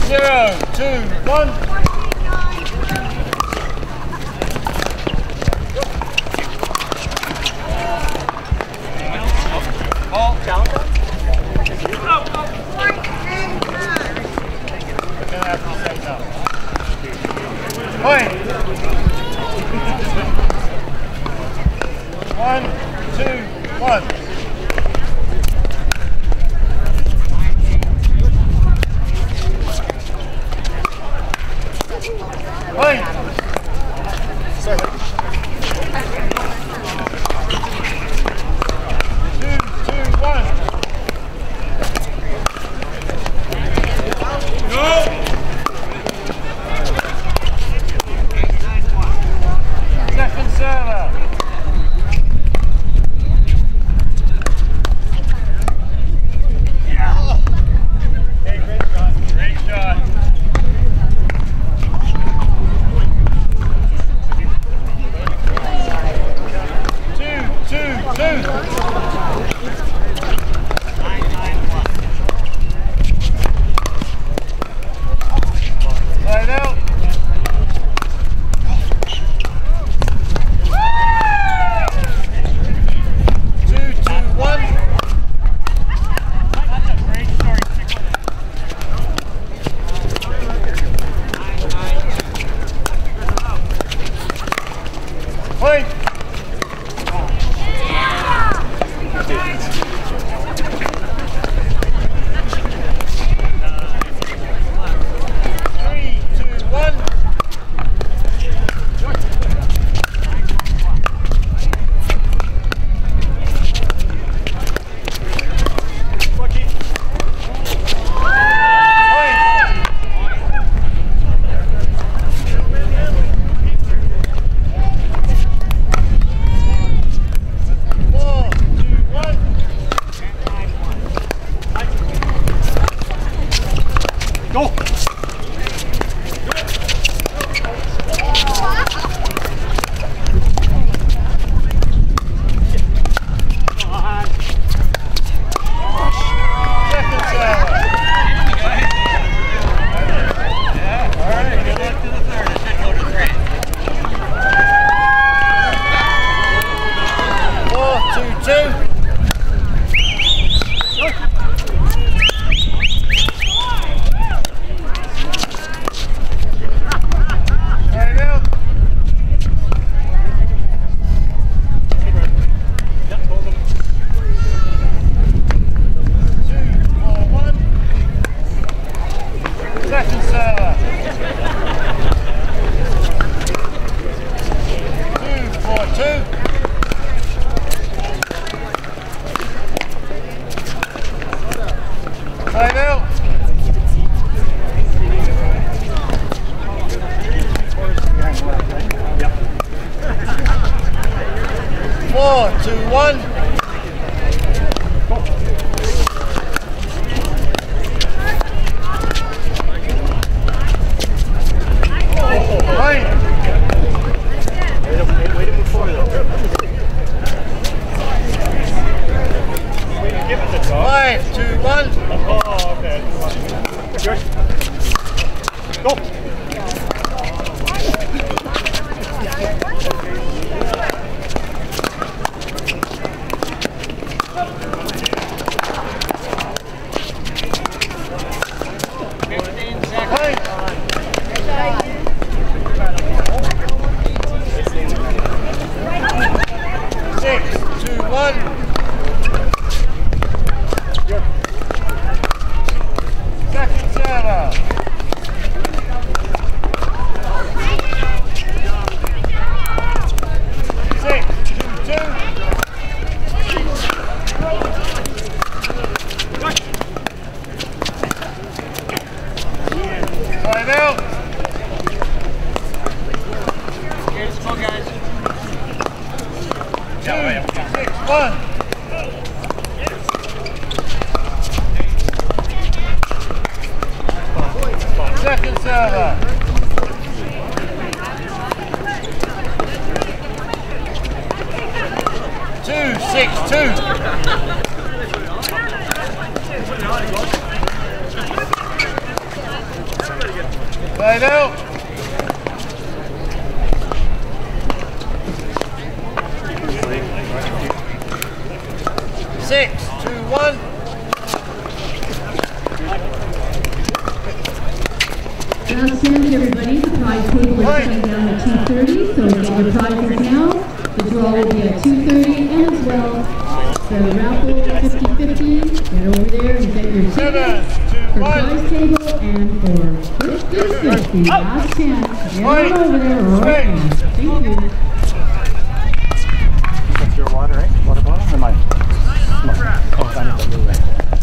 0, 2, 1. Point. 1, 2, 1. Point. 2, 2, 1. Go. Second server. Yeah. Hey, great shot. Great shot. 2, 2, 2. Rainout. 2, 2, 1. That's a great story. Point. 3, 2, 1. Go! Second server. Yeah, all right, good luck to the third. It should go to 3. 4, 2, 2. Rainout. 2, 4, 1. Second server. 2, 4, 2. Rainout. 4, 2, 1. Point. Way to move forward, though. Give it the dog. 5, 2, 1. Oh, okay. Yours. Go! Point. 6, 2, 1. Second server. 6, 2, 2. Rainout. Here's the guys. 2, 6, 1. Second server. 2, 6, 2. 6-2-1. Last chance, everybody. The prize table is coming down at 2:30, so get your prizes now. The draw will be at 2:30, and as well, the raffle 50-50. Get over there and get your tickets for prize table and for 50-50. Last chance. Get on over there right now. Thank you. That's your water, right? Water bottle or mine? Come on. Oh, I need to move it.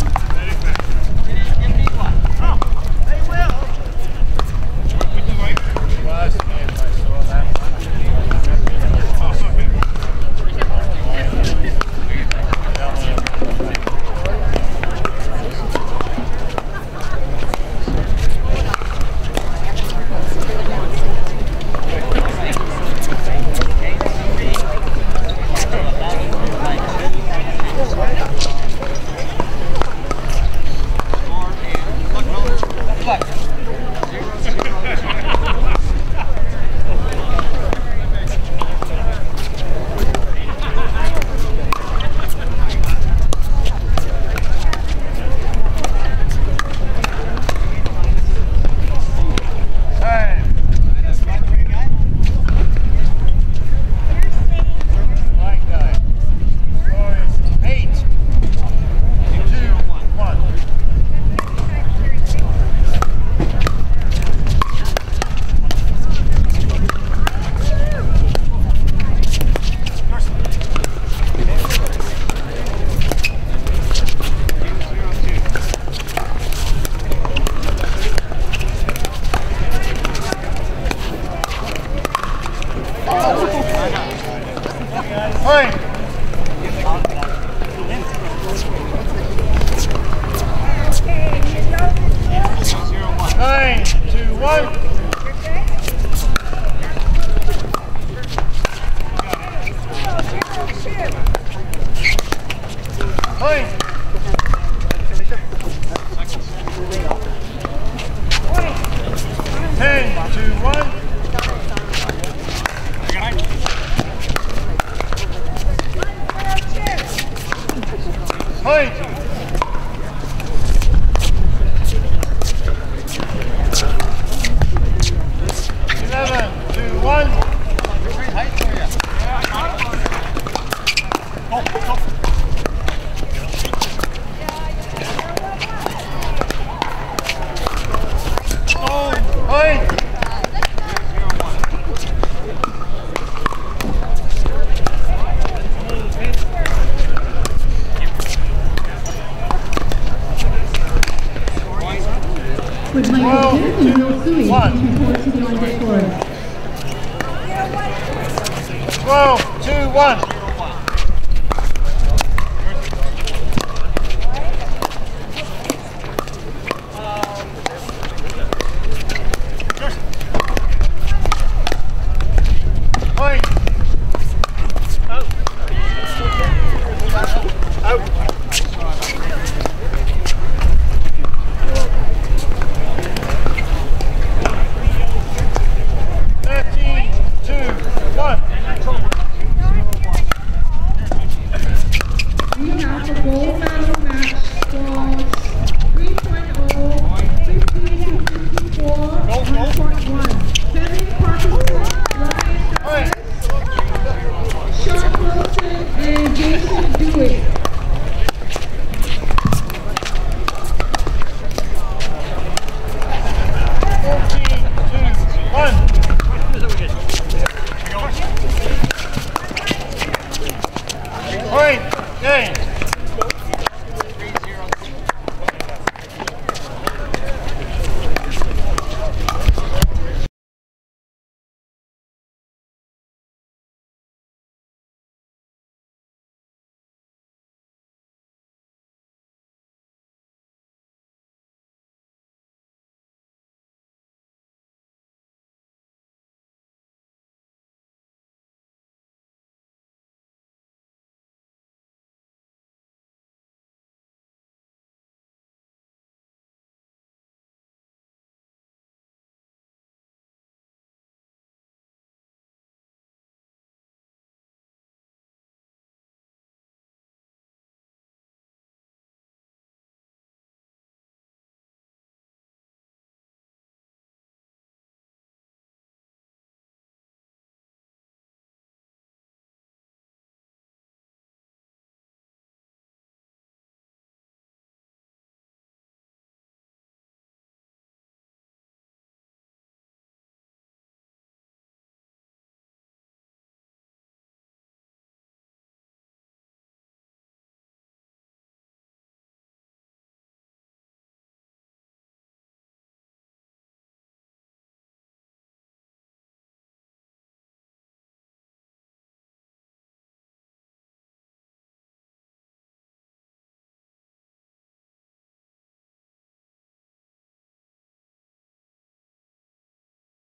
With my Jehovskiy and Jehovskiy, please report to the on-deck board. 12-2-1.